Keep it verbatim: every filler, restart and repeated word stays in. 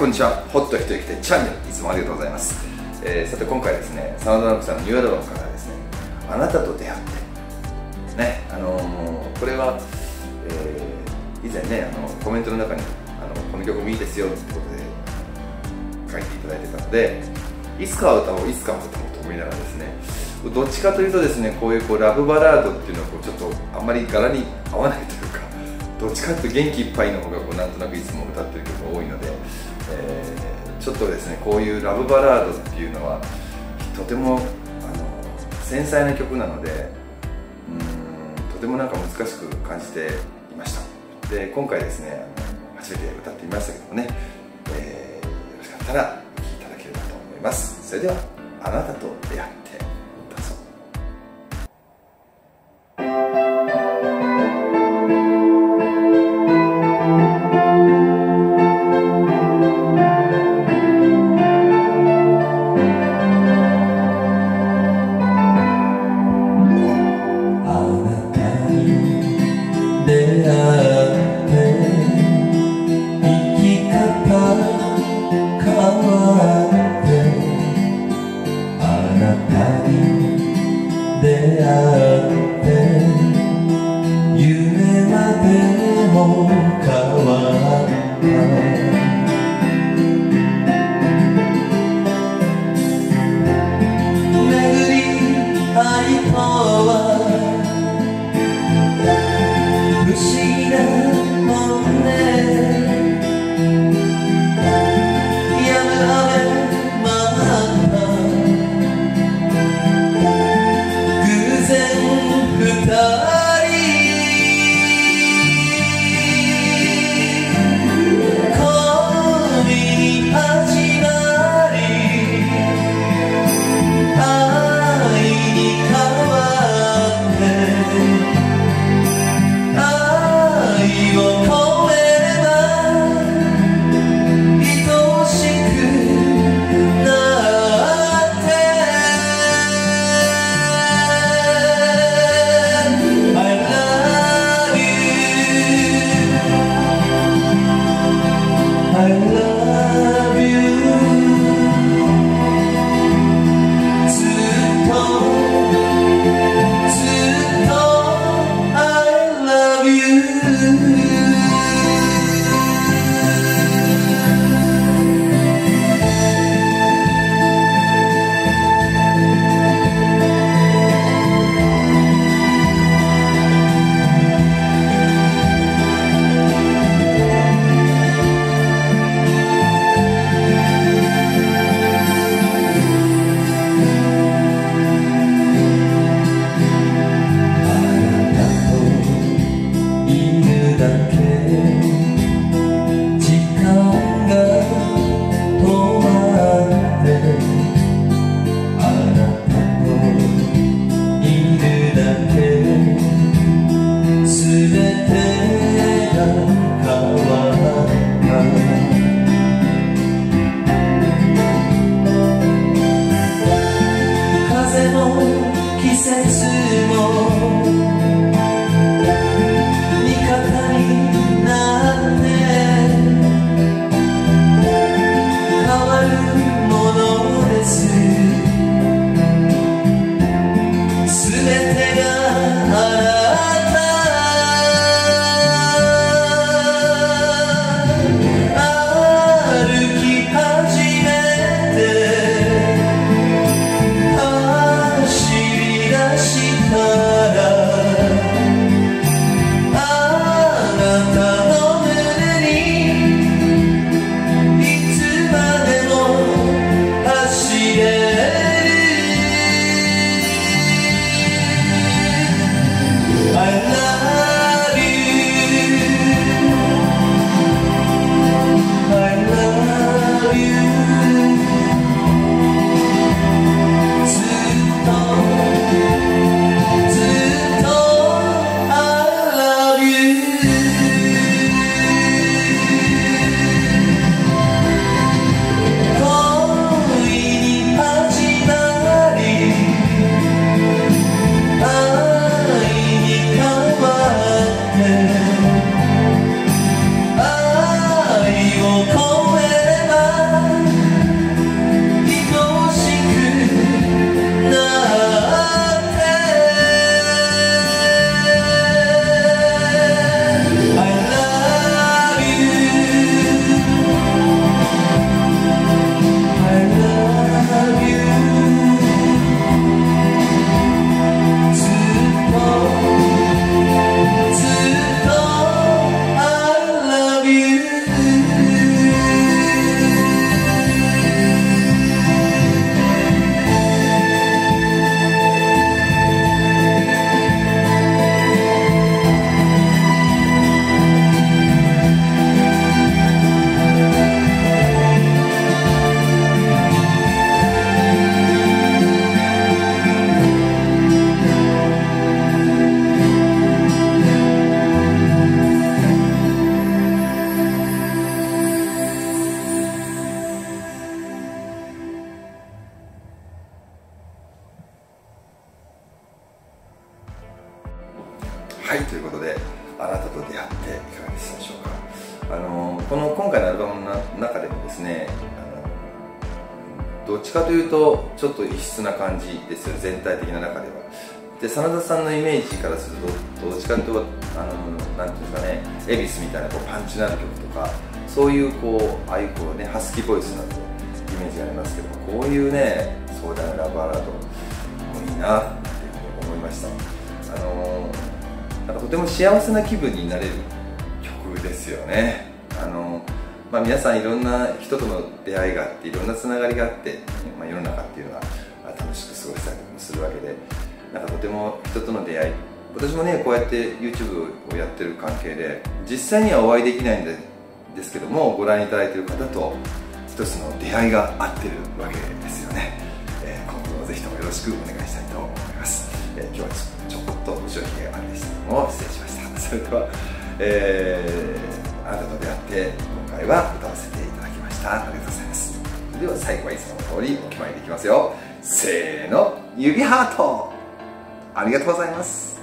こんにちは。ホッと一息でチャンネル、いつもありがとうございます。えー、さて今回ですね、サウンドランプさんのニューアルバムからですね、あなたと出会ってね、あのー、これは、えー、以前ね、あのコメントの中にあのこの曲もいいですよってことで書いていただいてたので、いつかは歌おういつかは歌おうと思いながらですね、どっちかというとですね、こういうこうラブバラードっていうのはこうちょっとあんまり柄に合わないというか、どっちかというと元気いっぱいの方がこうなんとなくいつも歌ってる曲が多いので、えー、ちょっとですね、こういうラブバラードっていうのはとてもあの繊細な曲なので、うーんとてもなんか難しく感じていました。で今回ですね、あの初めて歌ってみましたけどもね、えー、よろしかったらお聴きいただければと思います。それではあなたと出会って。 走り出したらはい、ということであなたと出会っていかがでしたでしょうか。あのこの今回のアルバムの中でもですね、あのどっちかというとちょっと異質な感じですよ、全体的な中では。で真田さんのイメージからするとどっちかというとあのなんていうんですかね、恵比寿みたいなこうパンチのある曲とか、そういうこうああいうこうねハスキーボイスなどイメージがありますけど、こういうね壮大なラブバラードもいいなっていうふうに思いました。あのなんかとても幸せな気分になれる曲ですよね。あのまあ、皆さんいろんな人との出会いがあって、いろんなつながりがあって、まあ、世の中っていうのは楽しく過ごしたりもするわけで、なんかとても人との出会い、私もねこうやって YouTube をやってる関係で実際にはお会いできないんでですけども、ご覧いただいている方と一つの出会いがあってるわけですよね。えー、今後もぜひともよろしくお願いしたいと思います。えー、今日はちょこっと後ろひげがあるでしたけども失礼しました。それでは、えー、あなたと出会って今回は歌わせていただきました。ありがとうございます。それでは最後はいつもの通りお決まりでいきますよ。せーの、指ハート。ありがとうございます。